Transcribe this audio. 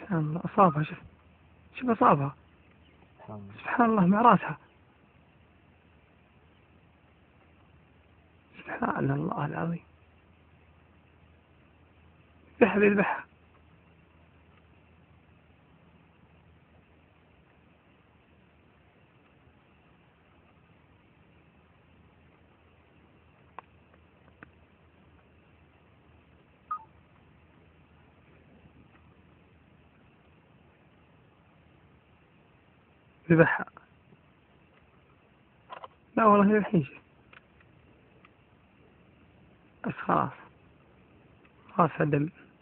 سبحان الله أصابها. شوف أصابها. سبحان الله. سبحان الله مع راسها. سبحان الله العظيم. يذبحها. ذبحها. لا والله الحين بس خلاص. راسها دم.